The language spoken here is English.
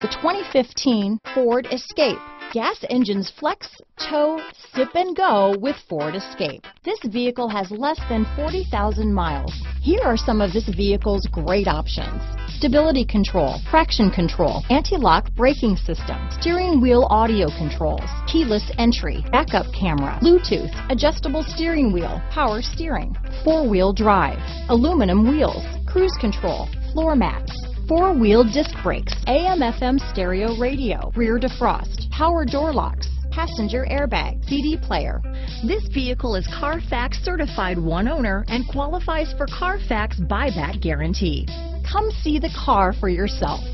The 2015 Ford Escape. Gas engines flex, tow, sip and go with Ford Escape. This vehicle has less than 40,000 miles. Here are some of this vehicle's great options: stability control, traction control, anti-lock braking system, steering wheel audio controls, keyless entry, backup camera, Bluetooth, adjustable steering wheel, power steering, four-wheel drive, aluminum wheels, cruise control, floor mats, four-wheel disc brakes, AM/FM stereo radio, rear defrost, power door locks, passenger airbag, CD player. This vehicle is Carfax certified one owner and qualifies for Carfax buyback guarantee. Come see the car for yourself.